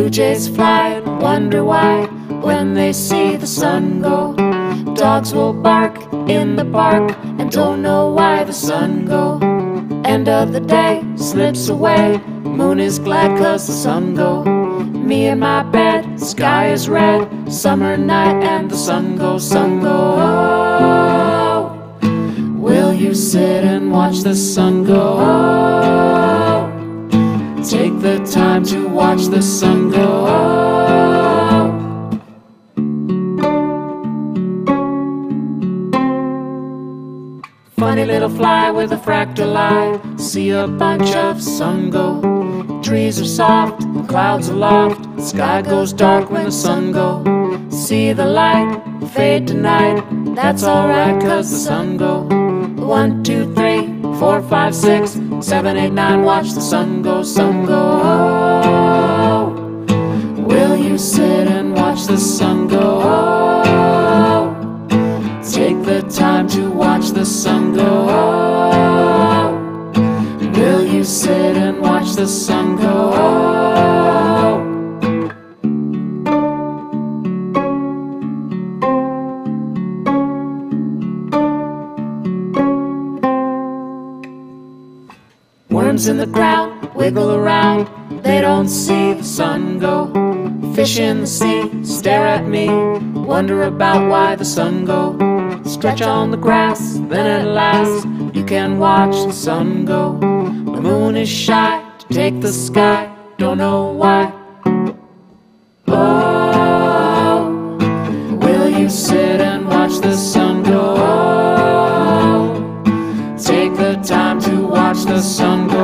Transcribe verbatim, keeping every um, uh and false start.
Blue jays fly and wonder why when they see the sun go. Dogs will bark in the park and don't know why the sun go. End of the day slips away, moon is glad cause the sun go. Me in my bed, sky is red, summer night and the sun goes, sun go. Oh, will you sit and watch the sun go? Oh, take the time to watch the sun go. Oh, funny little fly with a fractal eye, see a bunch of sun go. Trees are soft, clouds aloft, sky goes dark when the sun go. See the light fade tonight, that's alright cause the sun go. One, two, three, four, five, six, seven, eight, nine, watch the sun go, sun go. Oh, will you sit and watch the sun go? Oh, take the time to watch the sun go. Oh, will you sit and watch the sun go? Oh, worms in the ground wiggle around, they don't see the sun go. Fish in the sea stare at me, wonder about why the sun go. Stretch on the grass, then at last you can watch the sun go. The moon is shy to take the sky, don't know why. Oh, will you sit and watch the sun go? Oh, take the time to watch the sun go.